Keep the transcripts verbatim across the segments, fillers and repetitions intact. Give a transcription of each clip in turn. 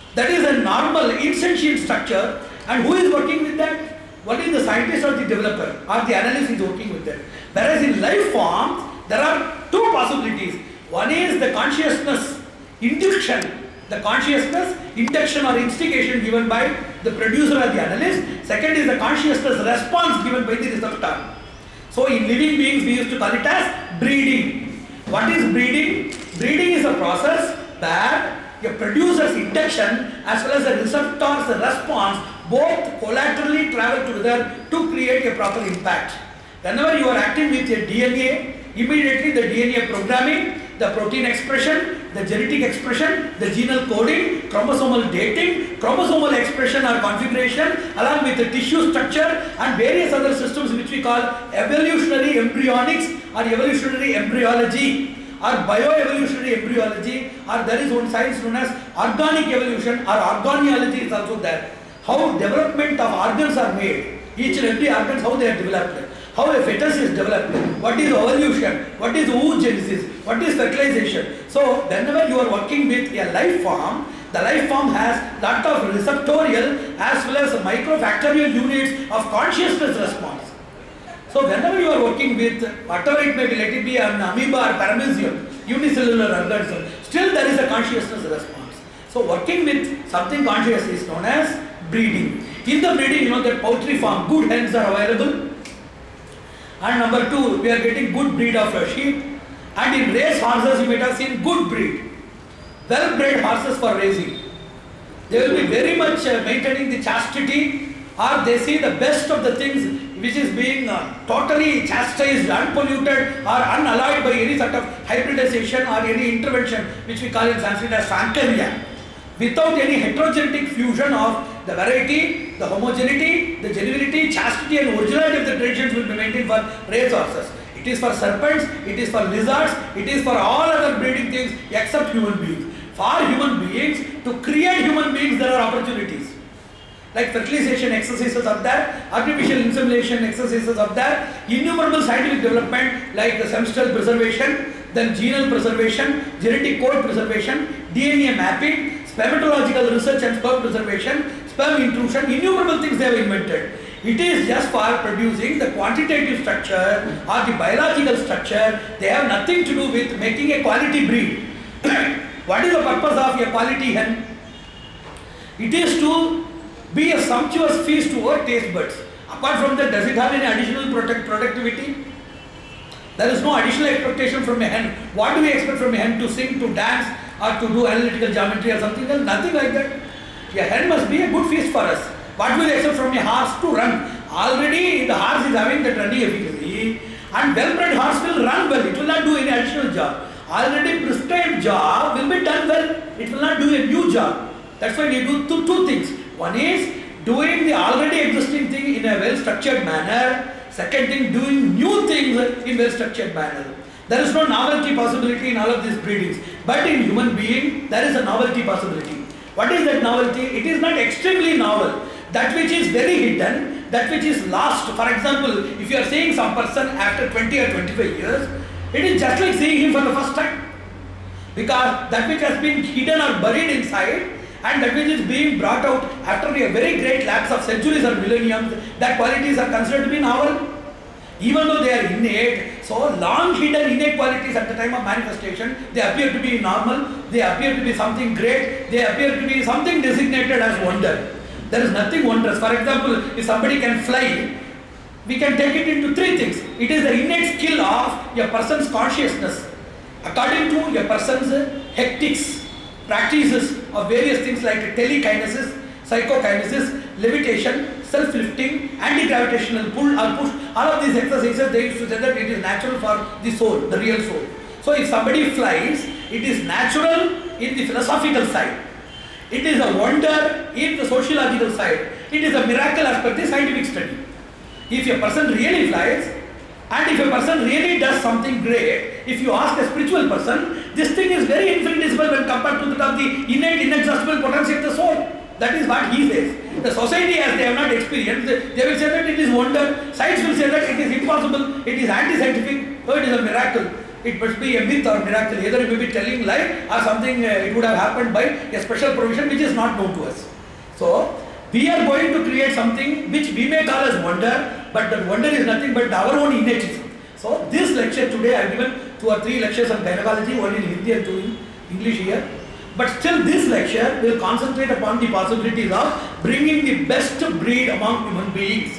That is a normal insentient structure, and who is working with that? Only the scientist or the developer or the analyst is working with that. Whereas in life form, there are two possibilities. One is the consciousness induction, the consciousness induction or instigation given by the producer or the analyst. Second is the consciousness response given by the receptor. So in living beings we used to call it as breeding. What is breeding? Breeding is a process that a producer's induction as well as a receptor's response both collaterally travel together to create a proper impact. Whenever you are acting with a D N A, immediately the D N A programming, the protein expression, the genetic expression, the genal coding, chromosomal dating, chromosomal expression or configuration, along with the tissue structure and various other systems which we call evolutionary embryonics or evolutionary embryology or bioevolutionary embryology, or there is one science known as organic evolution or organolepty is also there. How development of organs are made, each and every organs, how they are developed, how a fetus is developed, what is evolution, what is oogenesis, what is fertilization. So whenever you are working with a life form, the life form has lot of receptorial as well as microfactorial units of consciousness response. So whenever you are working with whatever it may be, let it be an amoeba or paramecium, unicellular organism, still there is a consciousness response. So working with something conscious is known as breeding. In the breeding, you know that poultry farm, good hens are available. And number two, we are getting good breed of sheep. And in race horses, you might have seen good breed, well-bred horses for racing. They will be very much uh, maintaining the chastity, or they see the best of the things which is being uh, totally chastised, unpolluted or unalloyed by any sort of hybridization or any intervention which we call in Sanskrit as Sankarya. Without any heterogenetic fusion of the variety, the homogeneity, the genuinity, chastity and originality of the traditions will be maintained for race horses. It is for serpents, it is for lizards, it is for all other breeding things except human beings. For human beings, to create human beings there are opportunities. Like fertilization exercises are there, artificial insemination exercises are there, innumerable scientific development like stem cell preservation, then genal preservation, genetic code preservation, D N A mapping, spermatological research and sperm preservation, sperm intrusion, innumerable things they have invented. It is just for producing the quantitative structure or the biological structure. They have nothing to do with making a quality breed. What is the purpose of a quality hen? It is to be a sumptuous feast to our taste buds. Apart from that, does it have any additional protect productivity? There is no additional expectation from a hen. What do we expect from a hen? To sing, to dance, or to do analytical geometry or something else? Nothing like that. A hen must be a good feast for us. What will we expect from a horse? To run. Already the horse is having that running efficacy, and well-bred horse will run well. It will not do any additional job. Already prescribed job will be done well. It will not do a new job. That's why we do two, two things. One is doing the already existing thing in a well-structured manner. Second thing, doing new things in well-structured manner. There is no novelty possibility in all of these breedings. But in human being, there is a novelty possibility. What is that novelty? It is not extremely novel. That which is very hidden, that which is lost. For example, if you are seeing some person after twenty or twenty-five years, it is just like seeing him for the first time. Because that which has been hidden or buried inside, and that which is being brought out after a very great lapse of centuries or millenniums, that qualities are considered to be novel. Even though they are innate, so long hidden innate qualities at the time of manifestation, they appear to be normal, they appear to be something great, they appear to be something designated as wonder. There is nothing wondrous. For example, if somebody can fly, we can take it into three things. It is the innate skill of a person's consciousness. According to a person's hectics, practices of various things like telekinesis, psychokinesis, levitation, self-lifting, anti-gravitational pull or push, all of these exercises they used to say that it is natural for the soul, the real soul. So if somebody flies, it is natural in the philosophical side. It is a wonder in the sociological side. It is a miracle as per the scientific study. If a person really flies, and if a person really does something great, if you ask a spiritual person, this thing is very infinitesimal when compared to that of the innate, inexhaustible potency of the soul. That is what he says. The society, as they have not experienced, they will say that it is wonder. Science will say that it is impossible, it is anti-scientific, so it is a miracle. it must be a myth or miracle. Either you may be telling lie or something, uh, it would have happened by a special provision which is not known to us. So, we are going to create something which we may call as wonder, but that wonder is nothing but our own innatism. So, this lecture today, I have given two or three lectures on gynecology, one in Hindi and two in English here. But still this lecture will concentrate upon the possibilities of bringing the best breed among human beings.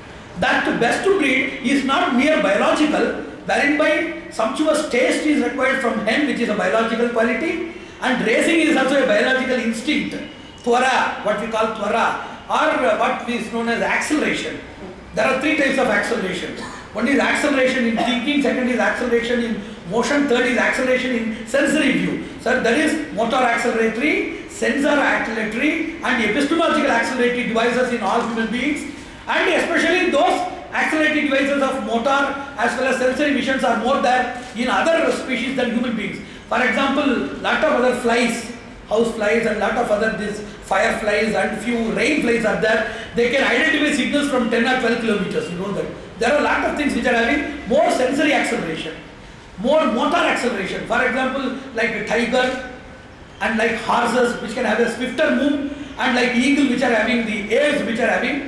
That best breed is not mere biological, wherein by sumptuous taste is required from hen, which is a biological quality, and racing is also a biological instinct. Twara, what we call twara, or what is known as acceleration. There are three types of acceleration. One is acceleration in thinking, second is acceleration in motion, third is acceleration in sensory view. So there is motor acceleratory, sensor acceleratory and epistemological acceleratory devices in all human beings, and especially those accelerating devices of motor as well as sensory visions are more there in other species than human beings. For example, lot of other flies, house flies and lot of other these fireflies and few rain flies are there. They can identify signals from ten or twelve kilometers, you know that. There are a lot of things which are having more sensory acceleration, more motor acceleration. For example, like a tiger and like horses which can have a swifter move, and like eagle which are having the aves which are having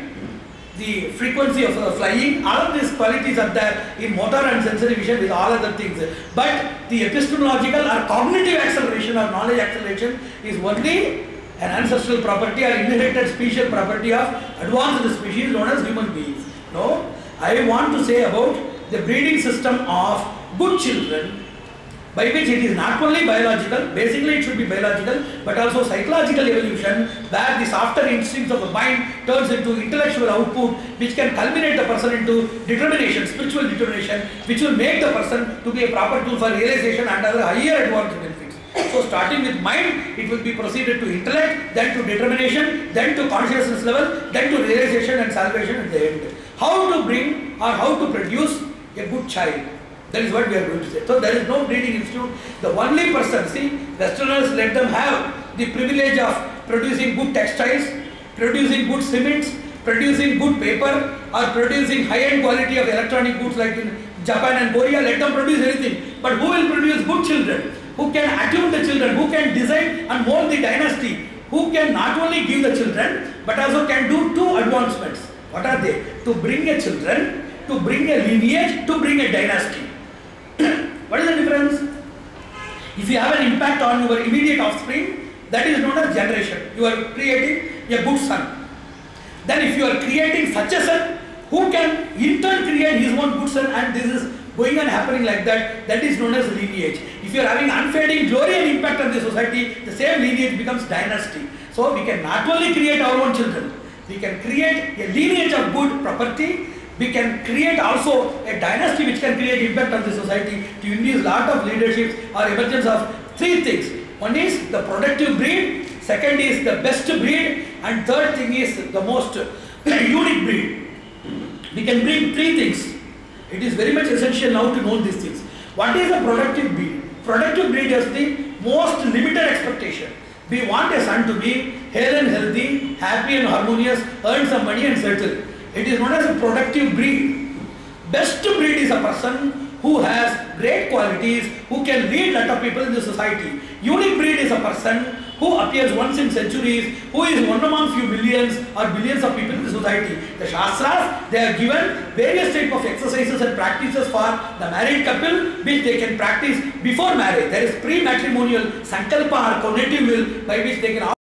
the frequency of uh, flying. All of these qualities are there in motor and sensory vision with all other things. But the epistemological or cognitive acceleration or knowledge acceleration is only an ancestral property or inherited special property of advanced species known as human beings. No, I want to say about the breeding system of good children, by which it is not only biological, basically it should be biological, but also psychological evolution, where the softer instincts of the mind turns into intellectual output, which can culminate the person into determination, spiritual determination, which will make the person to be a proper tool for realization and other higher advanced benefits. So starting with mind, it will be proceeded to intellect, then to determination, then to consciousness level, then to realization and salvation at the end. How to bring or how to produce a good child. That is what we are going to say. So there is no breeding institute. The only person, see, Westerners let them have the privilege of producing good textiles, producing good cements, producing good paper, or producing high-end quality of electronic goods like in Japan and Korea. Let them produce anything. But who will produce good children? Who can attune the children? Who can design and mold the dynasty? Who can not only give the children, but also can do two advancements. What are they? To bring a children, to bring a lineage, to bring a dynasty. What is the difference? If you have an impact on your immediate offspring, that is known as generation. You are creating a good son. Then if you are creating such a son, who can in turn create his own good son, and this is going on happening like that, that is known as lineage. If you are having unfading glory and impact on the society, the same lineage becomes dynasty. So we can not only create our own children, we can create a lineage of good property. We can create also a dynasty which can create impact on the society to induce lot of leaderships or emergence of three things. One is the productive breed, second is the best breed, and third thing is the most unique breed. We can bring three things. It is very much essential now to know these things. What is a productive breed? Productive breed is the most limited expectation. We want a son to be hale and healthy, happy and harmonious, earn some money and settle. It is known as a productive breed. Best breed is a person who has great qualities, who can lead a lot of people in the society. Unique breed is a person who appears once in centuries, who is one among few millions or billions of people in the society. The Shastras, they are given various types of exercises and practices for the married couple which they can practice before marriage. There is pre-matrimonial sankalpa or cognitive will by which they can